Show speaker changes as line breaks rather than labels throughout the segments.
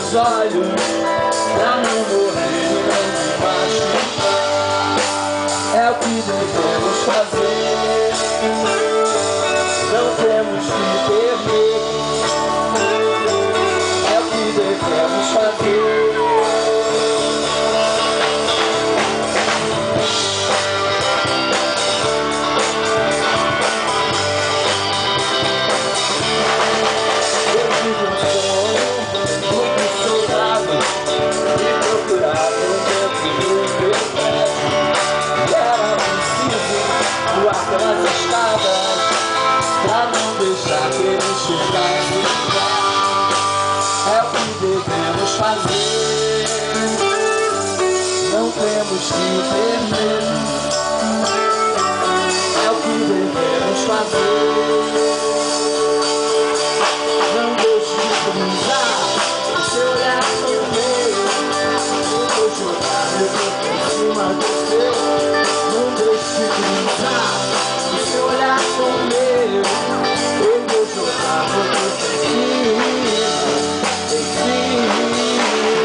seus olhos, pra não morrer e não me machucar. É o que devemos fazer, não temos que ter medo. É o que devemos fazer. Pelas escadas, pra não deixar que ele chegasse. É o que devemos fazer, não temos que ter medo. É o que devemos fazer, não deixe de cruzar o seu olhar no meio. Eu vou jogar meu corpo em cima do seu, não deixe de cruzar o seu olhar com o meu. Eu vou jogar você em cima de você.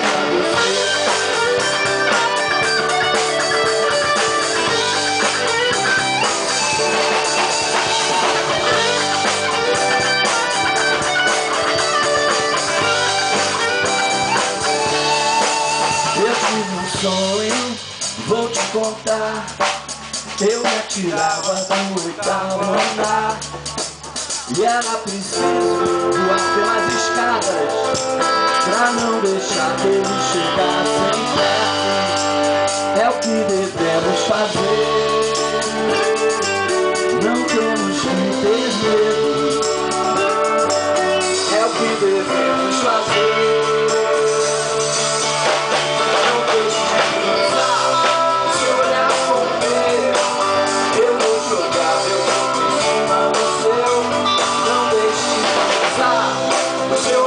Eu tive um sonho, vou te contar. Eu me atirava do 8º andar e era preciso voar pelas escadas pra não deixar que ele chegasse perto. É o que devemos fazer, não temos que ter medo. É o que devemos fazer. Você